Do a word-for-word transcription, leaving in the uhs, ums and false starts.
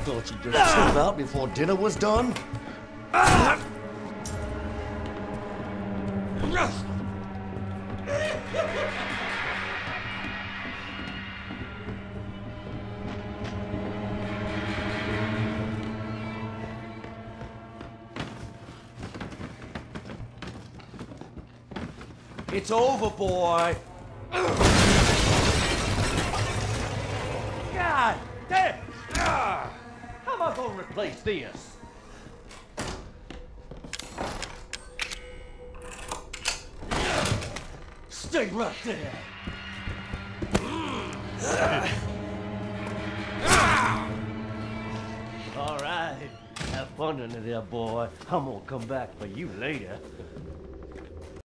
thought you'd just slip out before dinner was done? It's over, boy. God damn! How am I gonna replace this? Stay right there. All right. Have fun under there, boy. I'm gonna come back for you later.